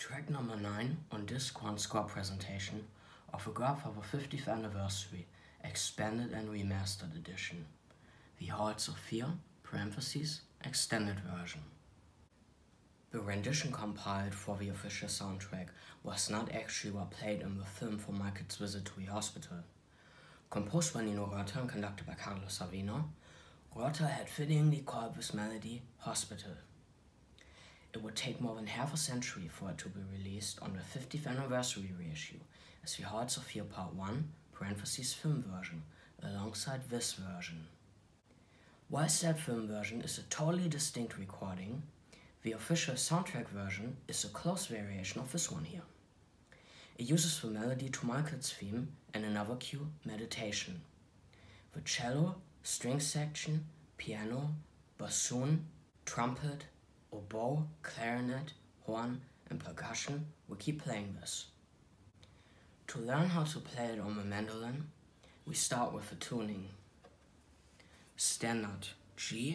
Track number 9 on disc 1 score presentation of the Godfather 50th Anniversary Expanded and Remastered Edition, the Halls of Fear, extended version. The rendition compiled for the official soundtrack was not actually what played in the film for Michael's visit to the hospital. Composed by Nino Rota and conducted by Carlo Savina, Rota had fittingly called this melody Hospital. It would take more than half a century for it to be released on the 50th anniversary reissue as the Halls of Fear Part 1 (film version) alongside this version. Whilst that film version is a totally distinct recording, the official soundtrack version is a close variation of this one here. It uses the melody to Michael's theme and another cue, Meditation. The cello, string section, piano, bassoon, trumpet, oboe, clarinet, horn, and percussion will keep playing this. To learn how to play it on the mandolin, we start with the tuning. Standard G,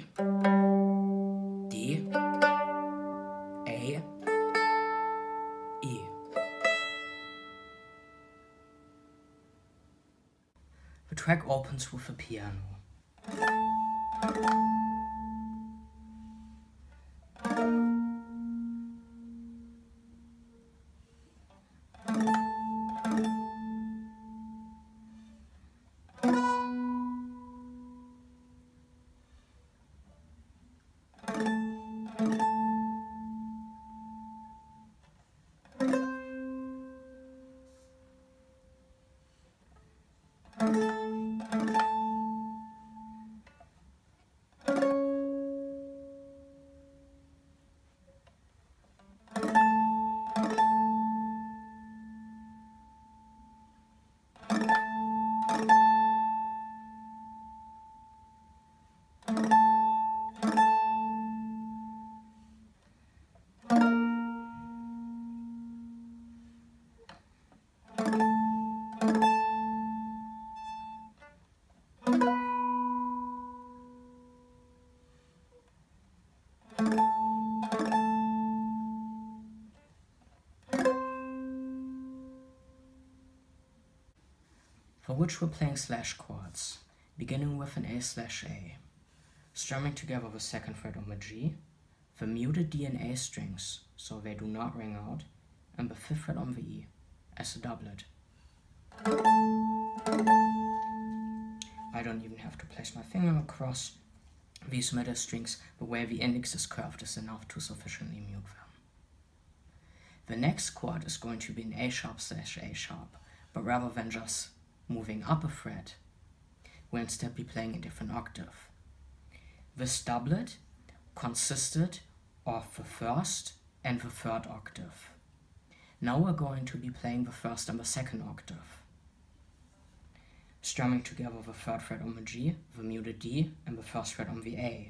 D, A, E. The track opens with the piano. For which we're playing slash chords, beginning with an A/A, strumming together the second fret on the G, the muted D and A strings so they do not ring out, and the fifth fret on the E as a doublet. I don't even have to place my finger across these middle strings, the way the index is curved is enough to sufficiently mute them. The next chord is going to be an A#/A sharp, but rather than just moving up a fret, we'll instead be playing a different octave. This doublet consisted of the first and the third octave. Now we're going to be playing the first and the second octave, strumming together the third fret on the G, the muted D, and the first fret on the A.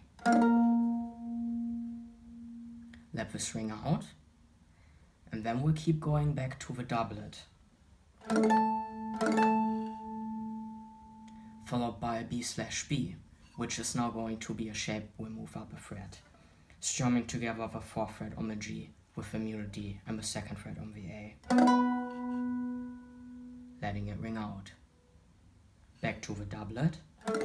Let this ring out, and then we'll keep going back to the doublet, followed by a B/B, which is now going to be a shape we'll move up a fret, strumming together the fourth fret on the G with the muted D and the second fret on the A, letting it ring out. Back to the doublet,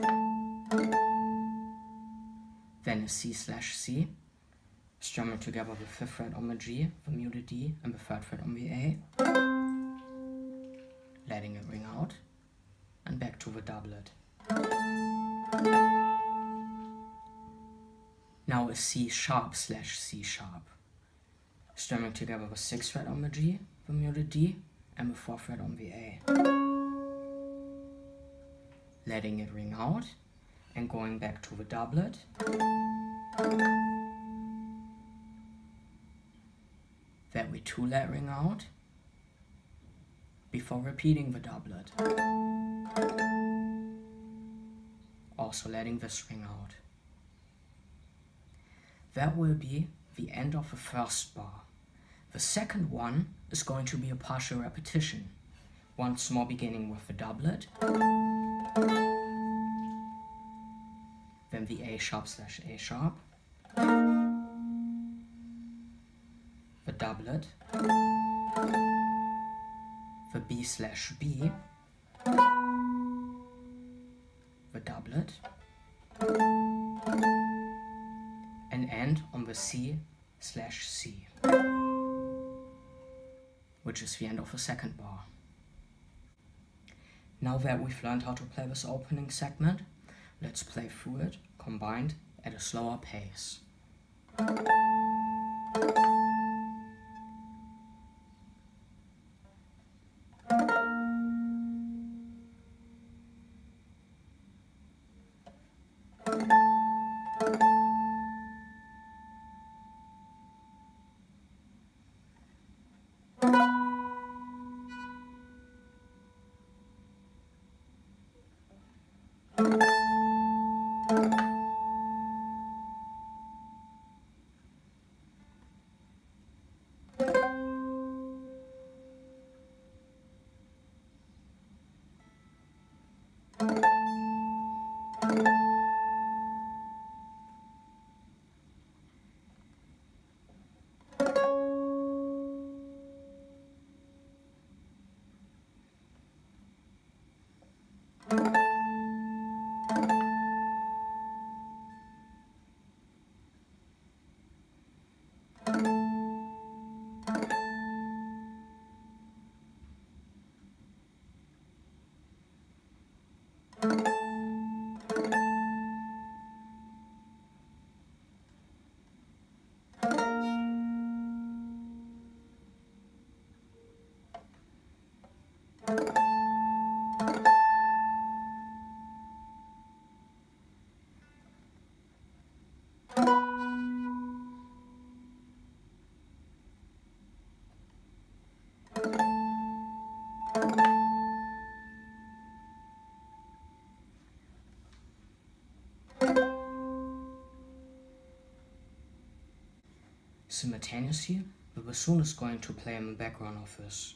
then a C/C, strumming together the fifth fret on the G, the muted D, and the third fret on the A, letting it ring out, and back to the doublet. Now a C#/C sharp, strumming together the sixth fret on the G, the muted D, and the fourth fret on the A, letting it ring out, and going back to the doublet, that we too let ring out, before repeating the doublet, also letting this ring out. That will be the end of the first bar. The second one is going to be a partial repetition, once more beginning with the doublet, then the A#/A sharp, the doublet, the B/B, the doublet, and end on the C/C, which is the end of the second bar. Now that we've learned how to play this opening segment, let's play through it, combined at a slower pace. Simultaneously, the bassoon is going to play in the background of this.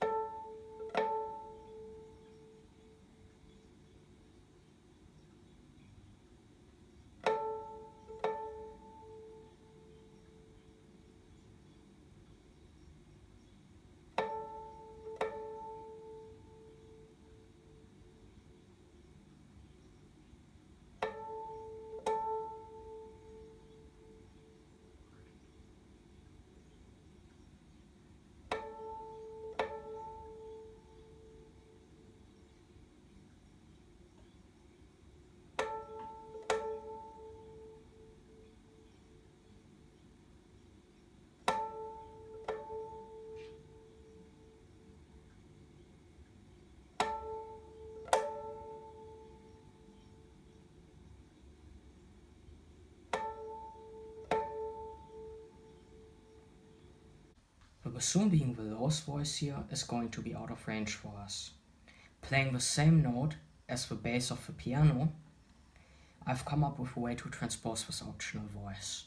The bassoon, being the lowest voice here, is going to be out of range for us. Playing the same note as the bass of the piano, I've come up with a way to transpose this optional voice.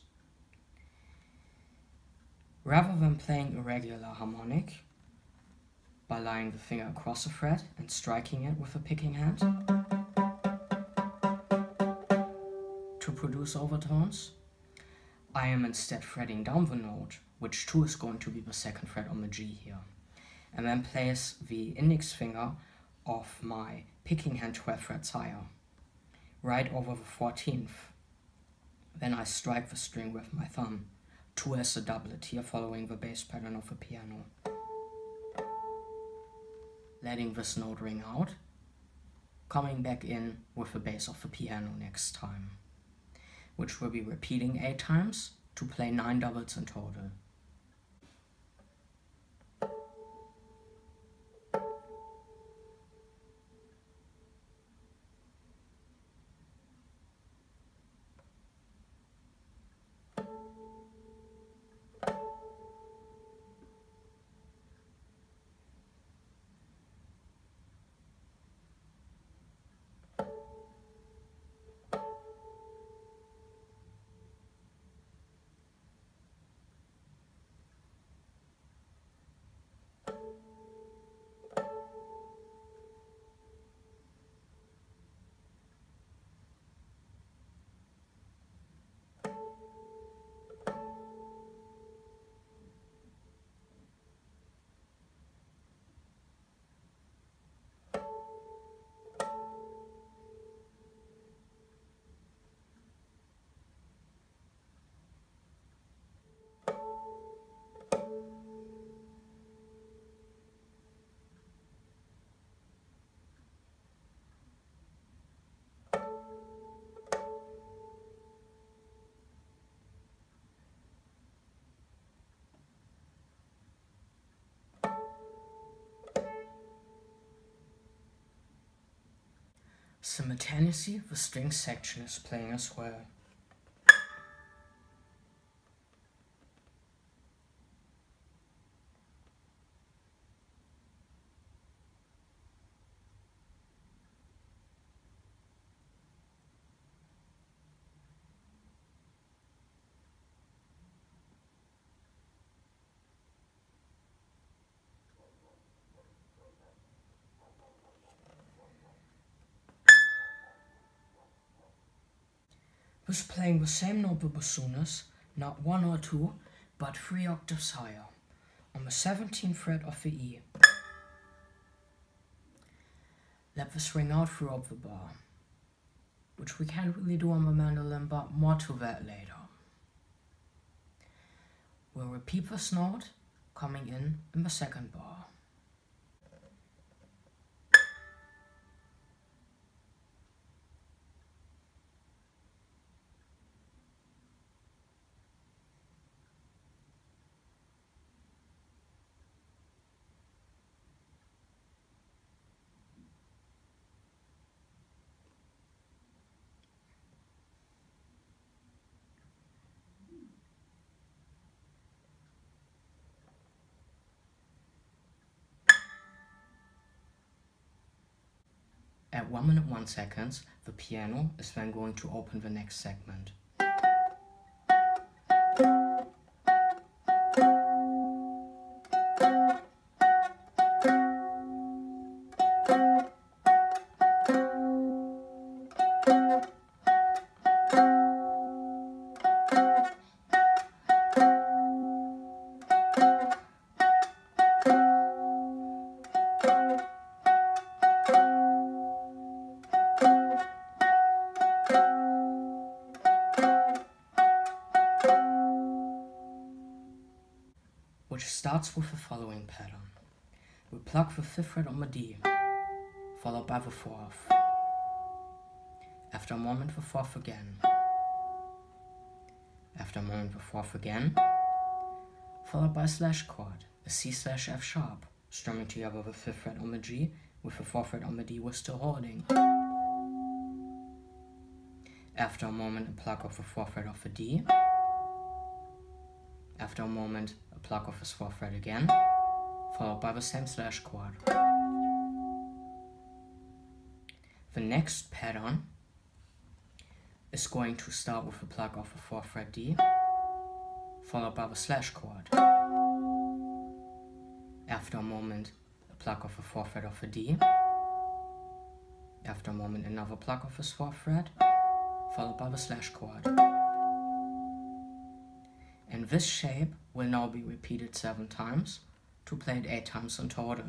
Rather than playing a regular harmonic, by laying the finger across the fret and striking it with a picking hand to produce overtones, I am instead fretting down the note, which too is going to be the second fret on the G here, and then place the index finger of my picking hand 12 frets higher, right over the 14th. Then I strike the string with my thumb, 2 as a doublet here, following the bass pattern of the piano. Letting this note ring out, coming back in with the bass of the piano next time, which will be repeating 8 times to play 9 doublets in total. Simultaneously, the string section is playing as well. Was playing the same note the bassoon is, not 1 or 2, but 3 octaves higher, on the 17th fret of the E. Let this ring out throughout the bar, which we can't really do on the mandolin, but more to that later. We'll repeat this note, coming in the second bar. At 1 minute 1 second, the piano is then going to open the next segment. Which starts with the following pattern. We pluck the 5th fret on the D, followed by the 4th. After a moment the 4th again. After a moment the 4th again, followed by a slash chord, a C/F sharp, strumming together the 5th fret on the G with the 4th fret on the D we're still holding. After a moment, a pluck of the 4th fret of the D. After a moment, a pluck of the 4th fret again, followed by the same slash chord. The next pattern is going to start with a pluck of the 4th fret D, followed by the slash chord. After a moment, a pluck of the 4th fret of the D. After a moment, another pluck of the 4th fret, followed by the slash chord. And this shape will now be repeated 7 times, to play it 8 times in total.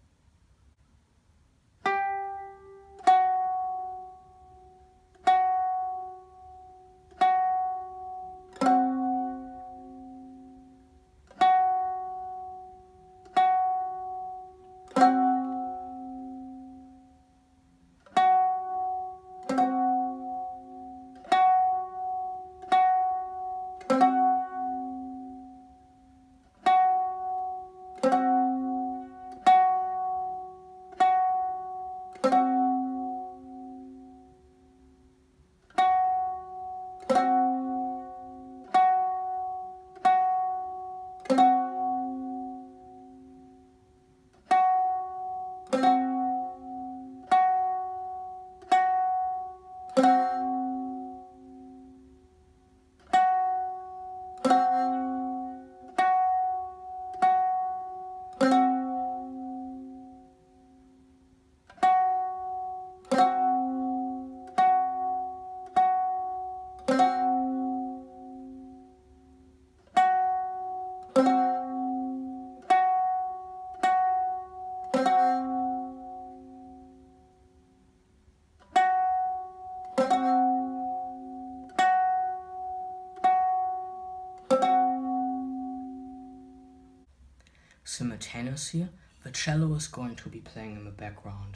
Simultaneously, the cello is going to be playing in the background.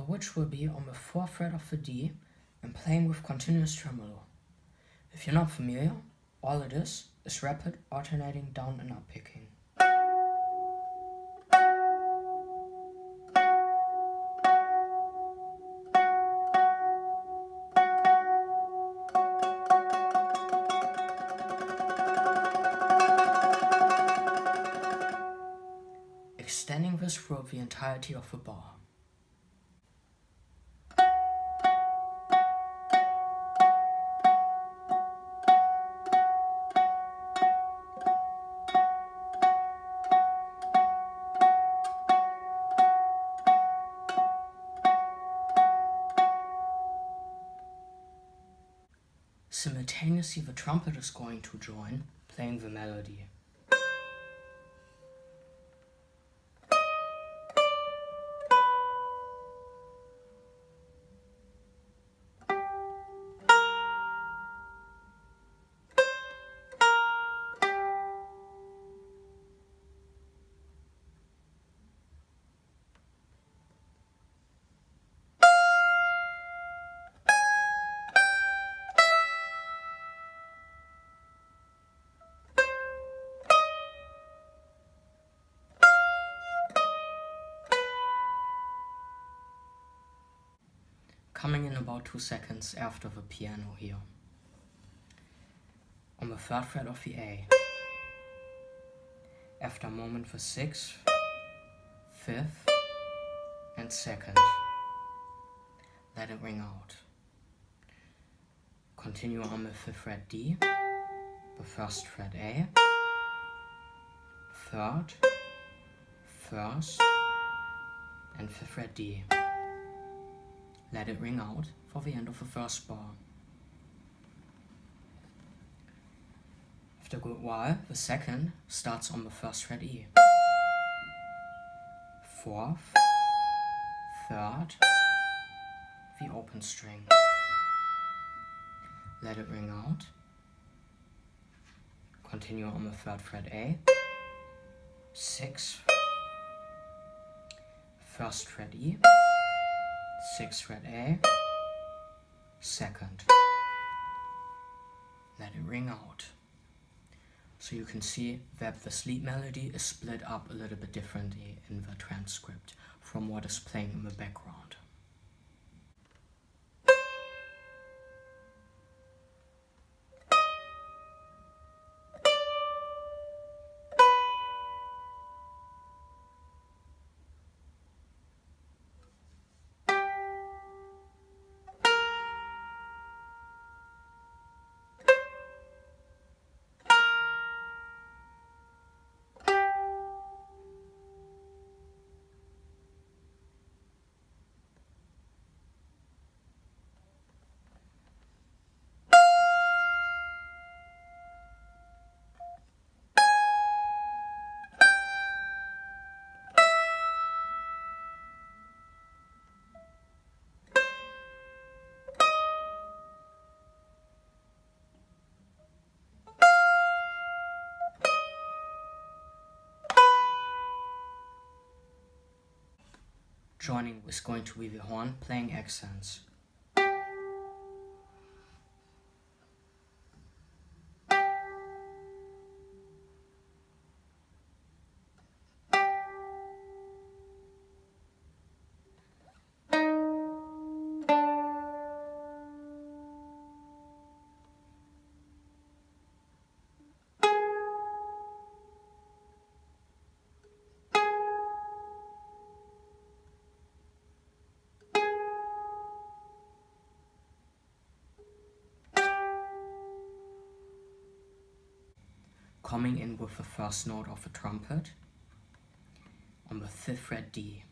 for which will be on the 4th fret of the D and playing with continuous tremolo. If you're not familiar, all it is rapid alternating down and up picking. Extending this throughout the entirety of the bar. Simultaneously, the trumpet is going to join, playing the melody. Coming in about 2 seconds after the piano here. On the 3rd fret of the A. After a moment the 6th, 5th and 2nd. Let it ring out. Continue on the 5th fret D, the 1st fret A, 3rd, 1st and 5th fret D. Let it ring out for the end of the 1st bar. After a good while, the 2nd starts on the 1st fret E. 4th, 3rd, the open string. Let it ring out. Continue on the 3rd fret A. 6th, 1st fret E. 6th fret A, 2nd. Let it ring out. So you can see that the sleep melody is split up a little bit differently in the transcript from what is playing in the background. Joining is going to be the horn playing accents. Coming in with the 1st note of the trumpet on the 5th fret D.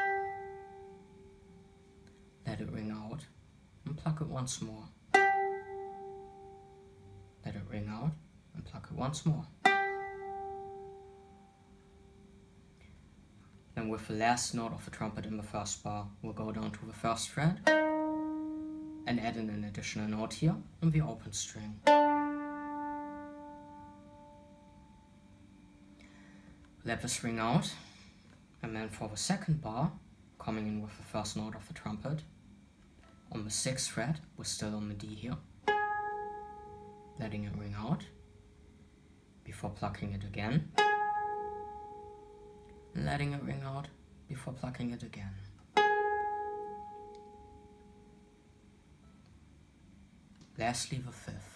Let it ring out and pluck it once more. Let it ring out and pluck it once more. Then with the last note of the trumpet in the 1st bar, we'll go down to the 1st fret and add in an additional note here on the open string. Let this ring out, and then for the 2nd bar, coming in with the first note of the trumpet. On the 6th fret, we're still on the D here, letting it ring out before plucking it again, letting it ring out before plucking it again. Lastly, the 5th.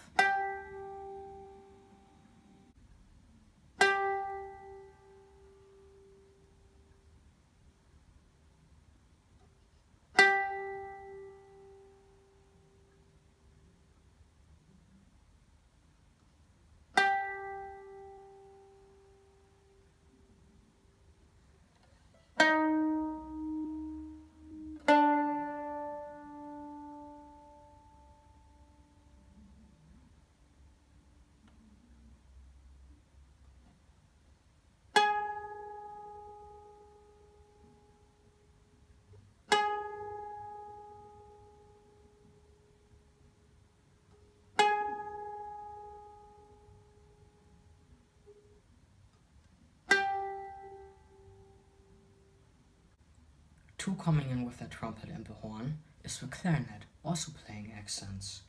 Two coming in with the trumpet and the horn is the clarinet, also playing accents.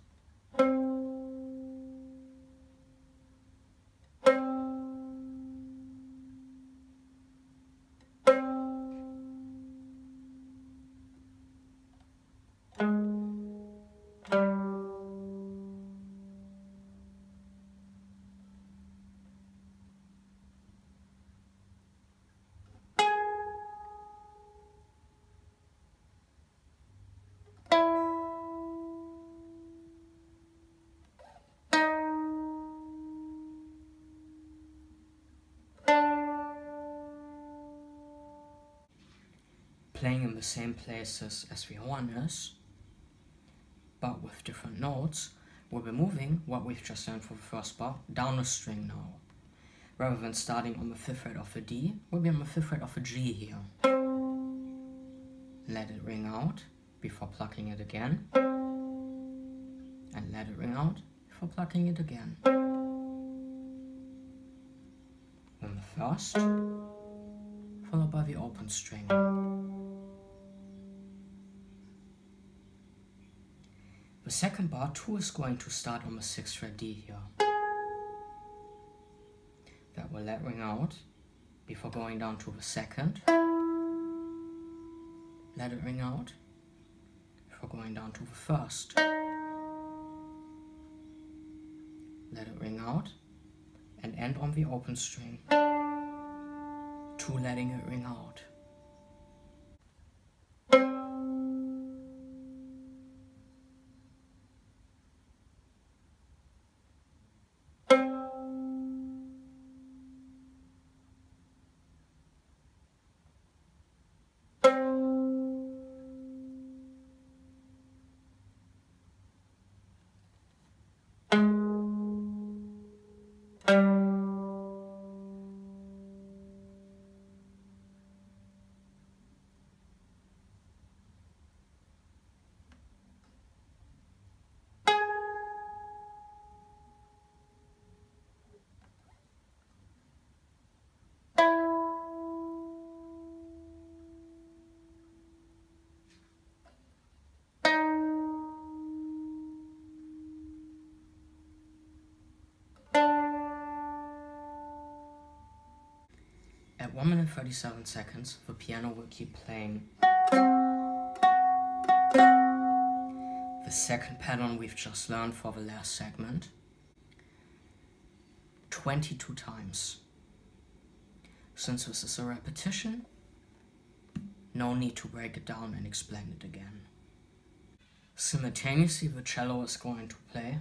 Playing in the same places as the horn is, but with different notes, we'll be moving what we've just learned for the first bar down a string now. Rather than starting on the 5th fret of the D, we'll be on the 5th fret of the G here. Let it ring out before plucking it again, and let it ring out before plucking it again. Then the first, followed by the open string. The second bar 2 is going to start on the 6th fret D here. That will let ring out before going down to the 2nd. Let it ring out before going down to the 1st. Let it ring out and end on the open string. 2 letting it ring out. At 1 minute 37 seconds, the piano will keep playing the second pattern we've just learned for the last segment 22 times. Since this is a repetition, no need to break it down and explain it again. Simultaneously, the cello is going to play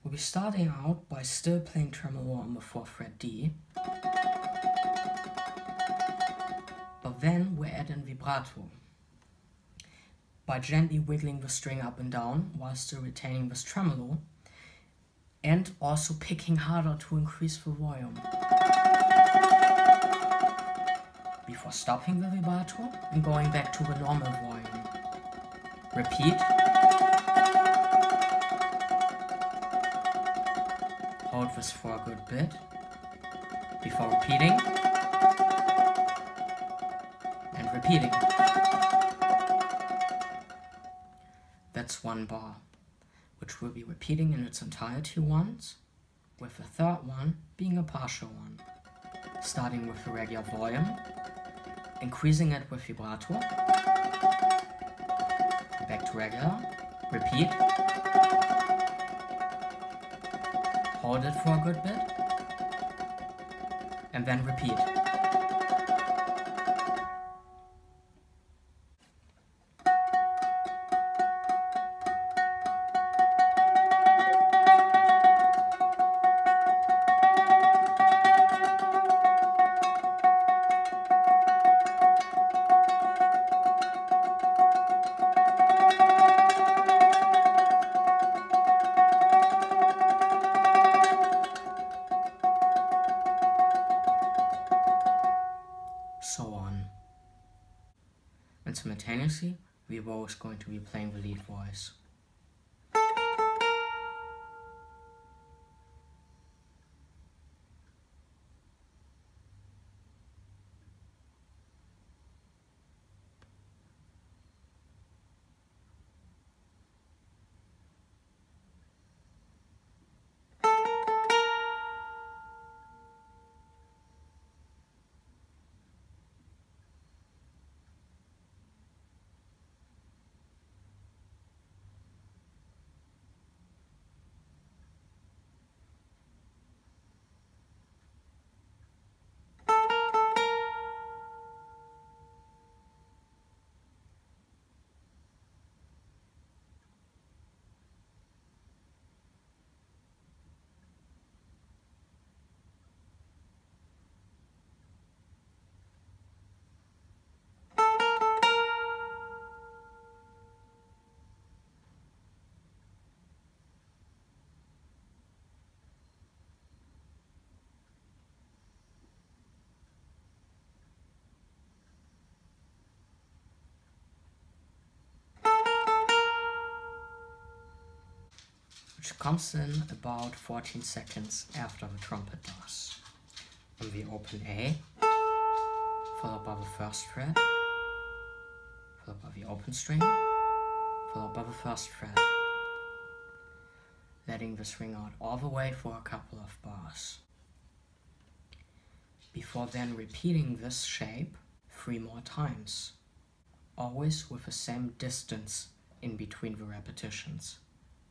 We'll be starting out by still playing tremolo on the 4th fret D, but then we're adding vibrato by gently wiggling the string up and down while still retaining this tremolo, and also picking harder to increase the volume. Before stopping the vibrato and going back to the normal volume. Repeat. Hold this for a good bit. Before repeating. And repeating. That's one bar, which we'll be repeating in its entirety once, with the third one being a partial one, starting with the regular volume, increasing it with vibrato, back to regular, repeat, hold it for a good bit, and then repeat. So on. And simultaneously, we are always going to be playing the lead voice. Which comes in about 14 seconds after the trumpet does. On the open A, followed by the first fret, followed by the open string, followed by the first fret. Letting this ring out all the way for a couple of bars. Before then repeating this shape 3 more times, always with the same distance in between the repetitions.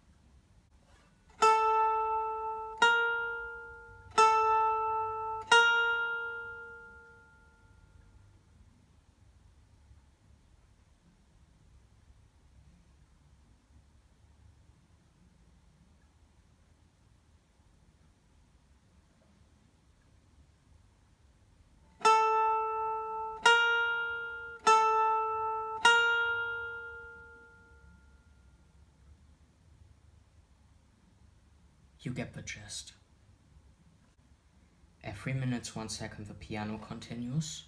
You get the gist. At 3 minutes 1 second the piano continues.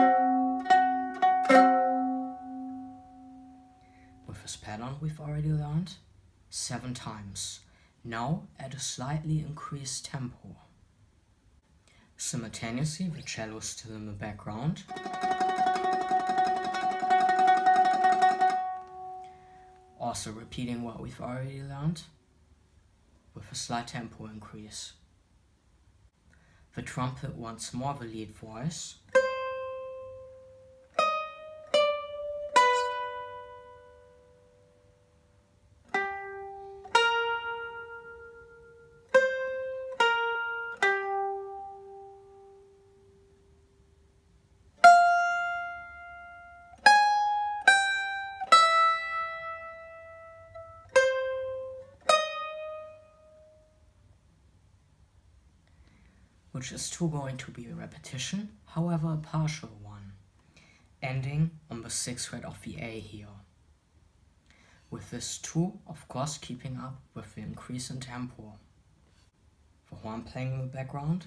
With this pattern we've already learned 7 times, now at a slightly increased tempo. Simultaneously the cello is still in the background. Also repeating what we've already learned, with a slight tempo increase. The trumpet once more the lead voice. which is too going to be a repetition, however a partial one, ending on the 6th fret of the A here. With this 2, of course, keeping up with the increase in tempo. The horn playing in the background.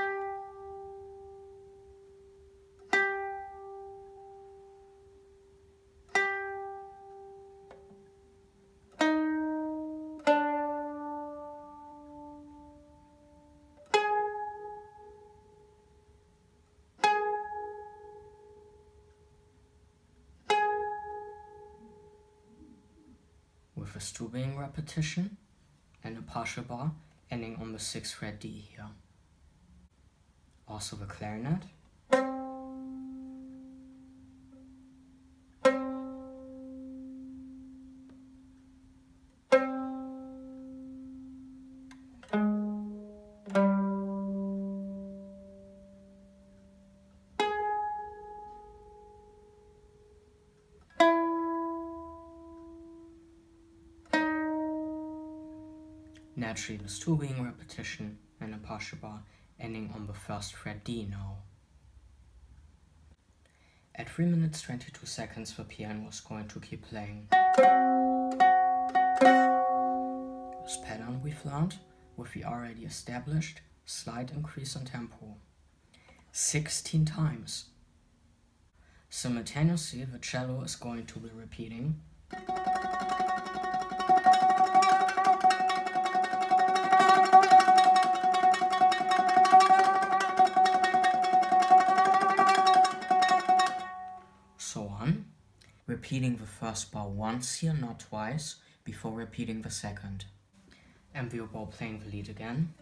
With this 2 being repetition, and a partial bar ending on the 6th fret D here. Also the clarinet. Naturally, this 2 being repetition and a partial bar ending on the 1st fret D now. At 3 minutes 22 seconds, the piano is going to keep playing this pattern we've learned with the already established slight increase in tempo 16 times. Simultaneously, the cello is going to be repeating so on, repeating the first bar once here, not twice, before repeating the second. And the oboe playing the lead again.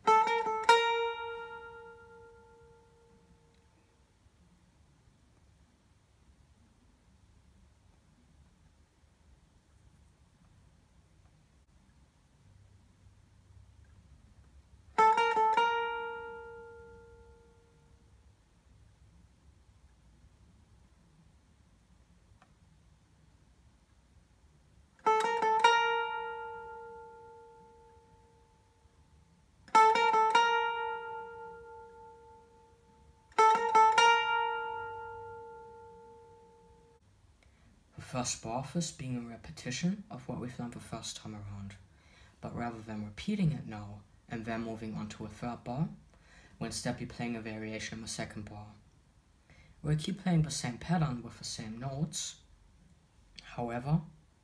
The first bar of this being a repetition of what we've learned the first time around, but rather than repeating it now and then moving on to a third bar, we'll instead be playing a variation of the second bar. We'll keep playing the same pattern with the same notes, however,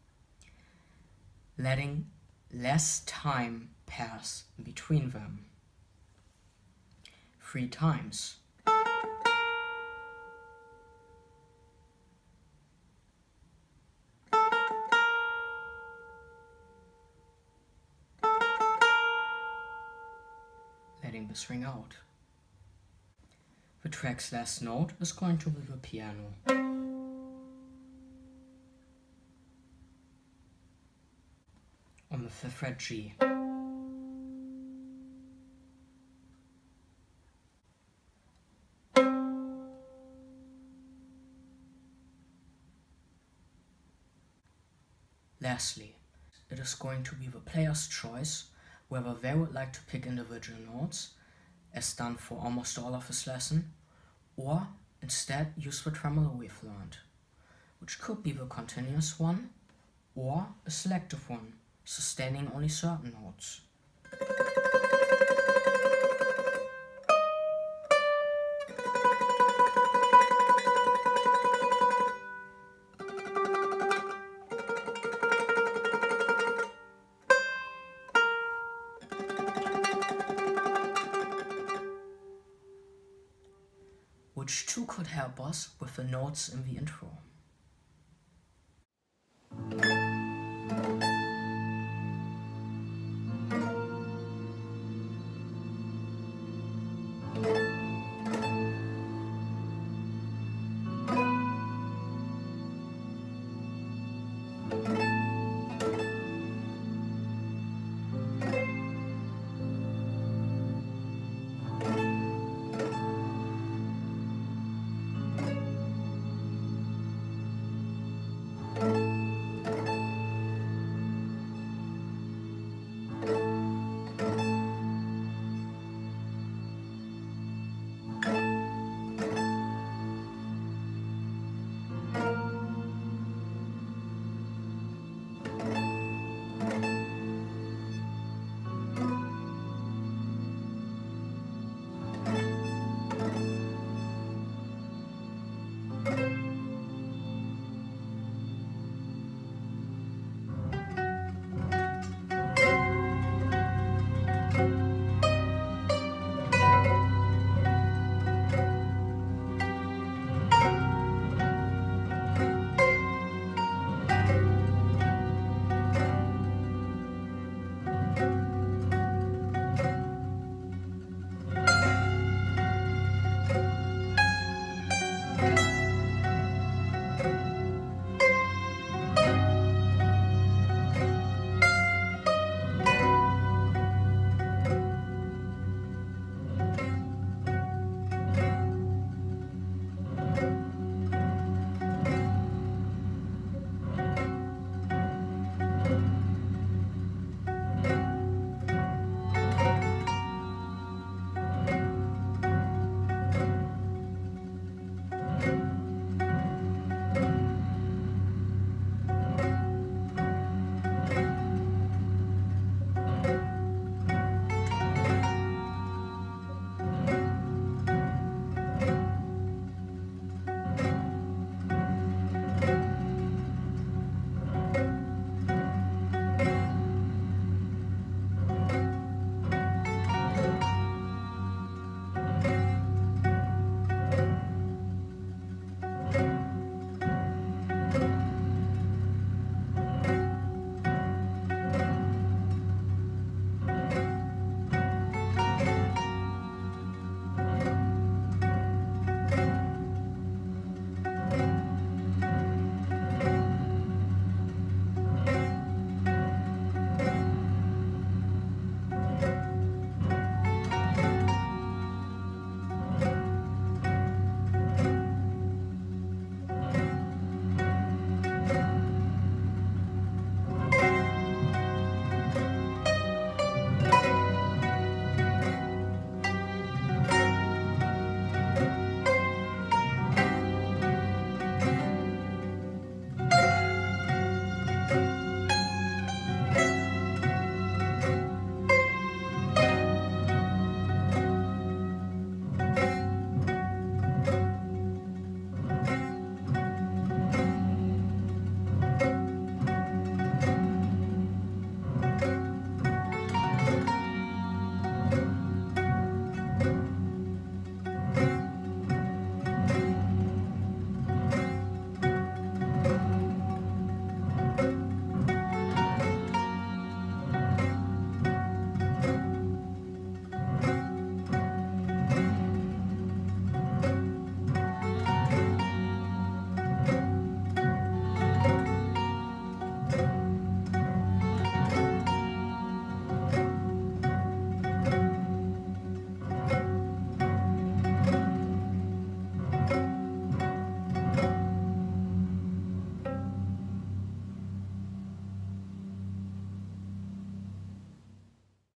letting less time pass between them. 3 times. Letting this ring out. The track's last note is going to be the piano. On the 5th fret G. Lastly, it is going to be the player's choice whether they would like to pick individual notes, as done for almost all of this lesson, or instead use the tremolo we've learned, which could be the continuous one, or a selective one, sustaining only certain notes. Which too could help us with the notes in the intro. Bye.